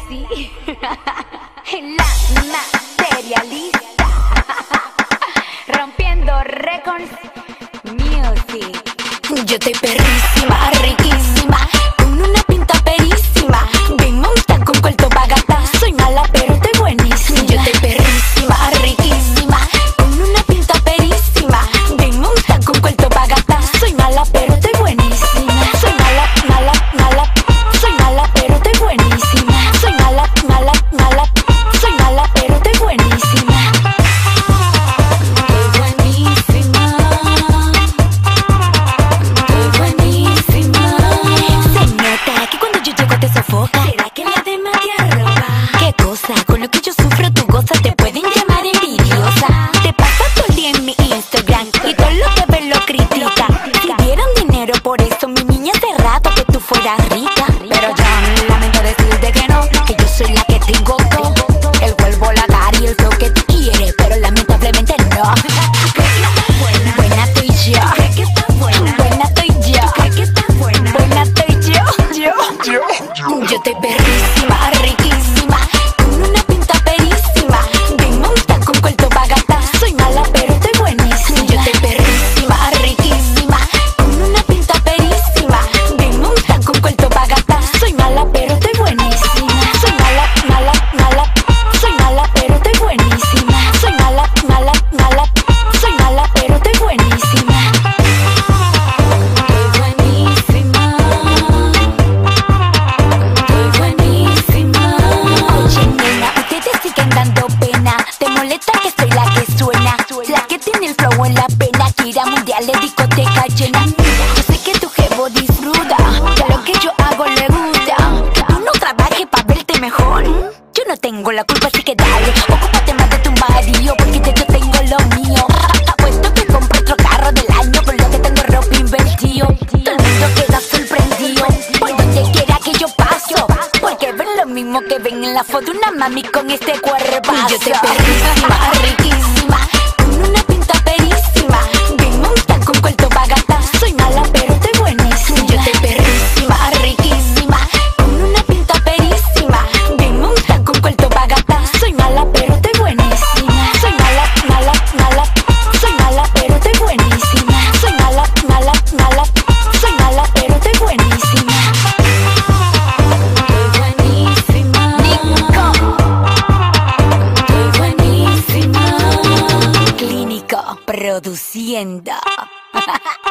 sí. La materialista. Rompiendo récords. Music. Yo estoy perrísima, riquísima, con una pinta perísima. Ven, monta con cuarto pa' gastar. Soy mala pero estoy buenísima. Yo estoy perrísima, riquísima, con una pinta perísima. Ven, monta con cuarto pa' gastar. Soy mala pero estoy buenísima. Soy mala, mala, mala. Soy mala pero estoy buenísima. Soy mala, mala, mala. Soy mala pero estoy buenísima. Estoy buenísima. Se nota que cuando yo llego te sofoca. ¿Será que la demás te arroba? ¿Qué cosa? Con lo que yo sufro tú gozas. Te pueden llamar envidiosa. Te pasas todo el día en mi Instagram y todo lo que ves lo critica. Pidieron dinero por eso, mi niña, hace rato que tú fueras rica. Pero yo lamento decirte que no, que yo soy la que tengo todo. El cuerpo, la cara y el flow que tú quieres, pero lamentablemente no. Buena estoy yo. Buena estoy yo. Buena estoy yo. Yo estoy perrísima, riquísima, con una pinta perísima. Ven, monta con cuarto pa' gastar. Soy mala pero estoy buenísima. Yo estoy perrísima, riquísima, con una pinta perísima. Ven, monta con cuarto pa' gastar. Soy mala pero estoy buenísima. Soy mala, mala, mala. Soy mala pero estoy buenísima. Soy mala, mala, mala. Soy mala pero estoy buenísima. Estoy buenísima. Estoy buenísima. Oye, nena, ustedes siguen dando pena. ¿Te molesta que soy la que suena? La que tiene el flow en la pena. Que ir a mundiales, discoteca llena. Yo sé que tu jevo disfruta, que lo que yo hago le gusta. Que tú no trabajes pa' verte mejor. Yo no tengo la culpa, así que dale. Ocúpate más de tu marido, porque ya yo tengo lo mío. Apuesto que compro otro carro del año con lo que tengo ropa invertido. Todo el mundo queda sorprendido por donde quiera que yo paso, porque ven lo mismo que ven en la foto, una mami con este cuerpazo. Yo estoy perrísima, riquísima, con una pinta perísima. Ven, monta con cuarto pa' gastar. Soy mala pero estoy buenísima. Yo estoy perrísima, riquísima, con una pinta perísima. Ven, monta con cuarto pa' gastar. Soy mala pero estoy buenísima. Soy mala, mala, mala. Soy mala pero estoy buenísima. Soy mala, mala, mala. Soy mala pero estoy buenísima. Estoy buenísima. Nico. Estoy buenísima. Clínico produciendo.